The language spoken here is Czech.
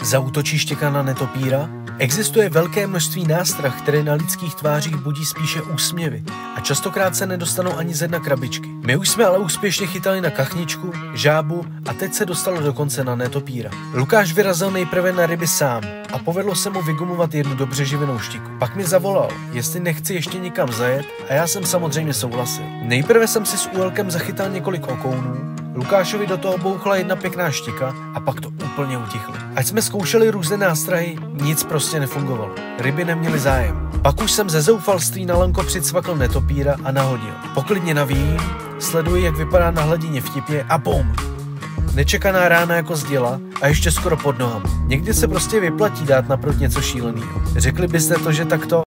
Zaútočí štěka na netopíra? Existuje velké množství nástrah, které na lidských tvářích budí spíše úsměvy a častokrát se nedostanou ani z jedna krabičky. My už jsme ale úspěšně chytali na kachničku, žábu a teď se dostalo dokonce na netopíra. Lukáš vyrazil nejprve na ryby sám a povedlo se mu vygumovat jednu dobře živenou štiku. Pak mi zavolal, jestli nechci ještě někam zajet a já jsem samozřejmě souhlasil. Nejprve jsem si s úelkem zachytal několik okounů, Lukášovi do toho bouchla jedna pěkná štika a pak to úplně utichlo. Ať jsme zkoušeli různé nástrahy, nic prostě nefungovalo. Ryby neměly zájem. Pak už jsem ze zoufalství na lanko přicvakl netopíra a nahodil. Poklidně navíjím, sleduji, jak vypadá na hladině v tipě a bum! Nečekaná rána jako z děla a ještě skoro pod nohama. Někdy se prostě vyplatí dát naproti něco šíleného. Řekli byste to, že takto